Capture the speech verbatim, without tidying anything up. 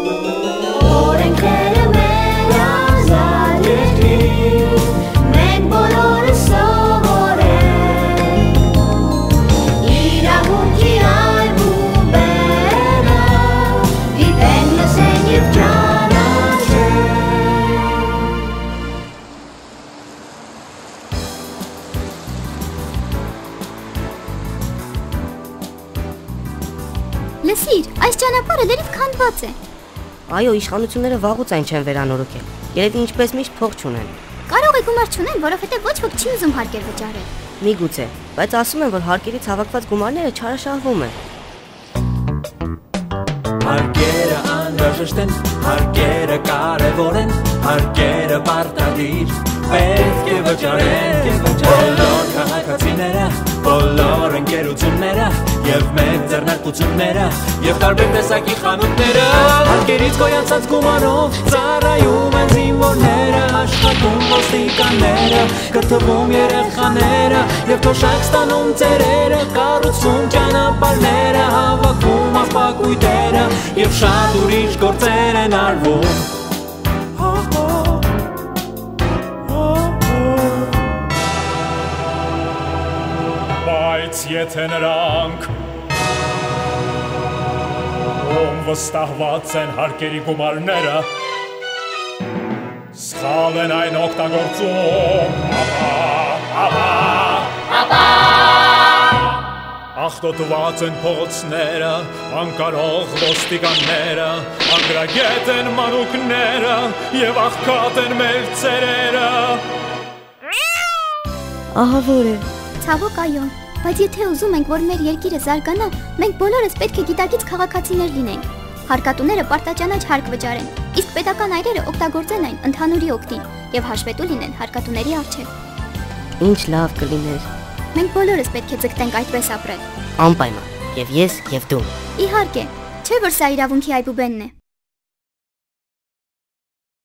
Օրենքները մեր ազատ երկիր, մենք բոլորը սովորենք, իրավունքի այլ բուբերը, դիտենք, լսենք և Լսիր, այս ճանապարհը լրիվ քանդված է։ Այո, իշխանությունները վաղուց այն չեն վերանորոգել։ Երևի ինչպես միշտ փող չունեն։ Կարող է գումար չունեն, որովհետև ոչ ոք չի ուզում հարկեր վճարել։ Միգուցե, բայց ասում են, որ հարկերից հավաքված գումարները չարաշահվում են։ Հարկերը անհրաժեշտ են, հարկերը կարևոր են, հարկերը պարտադիր, պետք է վճարեն բոլոր քաղաքացիները, բոլոր ընկերությունները և մեծ ձեռնարկությունները և տարբեր տեսակի խանութները, հարկերից գոյացած գումարով ծառայում են զինվորները, աշխատում ոստիկանները, կրթվում երեխաները և թոշակ ստանում ծերերը, կառուցվում ճանապարհները, հավաքում աղբակույտերը և շատ ուրիշ գործեր են արվում։ Բայց եթե նրանք, ում վստահված են հարկերի գումարները, սխալ են այն օգտագործում, ապա, ապա, ապա, աղտոտված են փողոցները, անկարող ոստիկանները, անգրագետ են մանուկները և աղքատ են մեր ծերերը։ Ահա որ է։ Ցավոք այո, բայց եթե ուզում ենք, որ մեր երկիրը զարգանա, մենք բոլորս պետք է գիտակից քաղաքացիներ լինենք։ Հարկատուները պարտաճանաչ հարկ վճարեն, իսկ պետական այրերը օգտագործեն այն ընդհանուրի օգտին եւ հաշվետու լինեն հարկատուների առջև։ Ինչ լավ կլիներ։ Մենք բոլորս պետք է ձգտենք այդպես ապրել։ Անպայման, եւ ես, եւ դու։ Իհարկե, չէ՞ որ սա իրավունքի այբուբենն է։